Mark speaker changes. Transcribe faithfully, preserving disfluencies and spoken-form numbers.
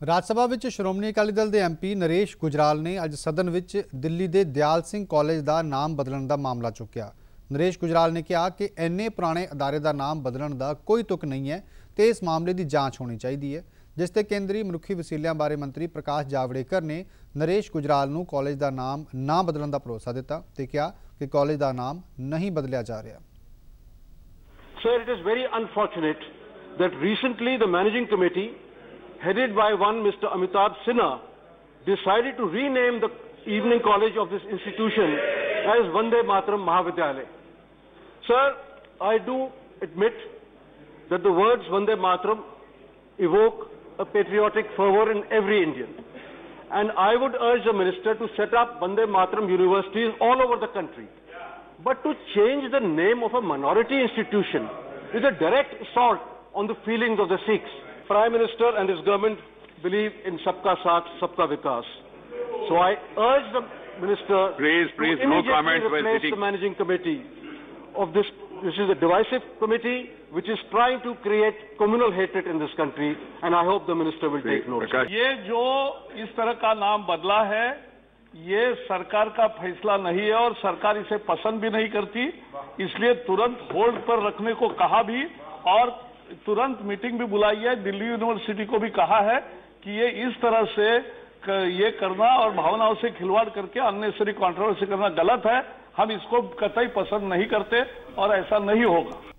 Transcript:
Speaker 1: ਰਾਜ ਸਭਾ ਵਿੱਚ ਸ਼੍ਰੋਮਣੀ ਅਕਾਲੀ ਦਲ ਦੇ ਐਮਪੀ ਨਰੇਸ਼ ਗੁਜਰਾਲ ਨੇ ਅੱਜ ਸਦਨ ਵਿੱਚ ਦਿੱਲੀ ਦੇ ਦਿਆਲ ਸਿੰਘ ਕਾਲਜ ਦਾ ਨਾਮ ਬਦਲਣ ਦਾ ਮਾਮਲਾ ਚੁੱਕਿਆ। ਨਰੇਸ਼ ਗੁਜਰਾਲ ਨੇ ਕਿਹਾ ਕਿ ਇੰਨੇ ਪੁਰਾਣੇ ਅਦਾਰੇ ਦਾ ਨਾਮ ਬਦਲਣ ਦਾ ਕੋਈ ਤੁਕ ਨਹੀਂ ਹੈ ਤੇ ਇਸ ਮਾਮਲੇ ਦੀ ਜਾਂਚ ਹੋਣੀ ਚਾਹੀਦੀ ਹੈ, ਜਿਸ ਤੇ ਕੇਂਦਰੀ ਮਨੁੱਖੀ ਵਸੀਲਿਆਂ ਬਾਰੇ ਮੰਤਰੀ ਪ੍ਰਕਾਸ਼ ਜਾਵੜੇਕਰ ਨੇ ਨਰੇਸ਼ ਗੁਜਰਾਲ ਨੂੰ ਕਾਲਜ ਦਾ ਨਾਮ ਨਾ ਬਦਲਣ ਦਾ ਭਰੋਸਾ ਦਿੱਤਾ ਤੇ ਕਿਹਾ ਕਿ ਕਾਲਜ ਦਾ ਨਾਮ ਨਹੀਂ ਬਦਲਿਆ ਜਾ ਰਿਹਾ।
Speaker 2: Sir, it is very unfortunate that recently the managing committee, headed by one Mister Amitabh Sinha, decided to rename the evening college of this institution as Vande Mataram Mahavidyalaya. Sir, I do admit that the words Vande Mataram evoke a patriotic fervor in every Indian. And I would urge the minister to set up Vande Mataram universities all over the country. But to change the name of a minority institution is a direct assault on the feelings of the Sikhs. Prime Minister and his government believe in Sabka Saath, Sabka Vikas. So I urge the minister
Speaker 3: please, please,
Speaker 2: to
Speaker 3: no
Speaker 2: immediately
Speaker 3: comment
Speaker 2: replace the managing committee of this. This is a divisive committee which is trying to create communal hatred in this country, and I hope the minister will take notice.
Speaker 4: ये जो इस तरह का नाम बदला है, ये सरकार का फैसला नहीं है और सरकार इसे पसंद भी नहीं करती, इसलिए तुरंत होल्ड पर रखने को कहा भी और तुरंत मीटिंग भी बुलाई है। दिल्ली यूनिवर्सिटी को भी कहा है कि ये इस तरह से ये करना और भावनाओं से खिलवाड़ करके अननेसेसरी कंट्रोवर्सी करना गलत है। हम इसको कतई पसंद नहीं करते और ऐसा नहीं होगा।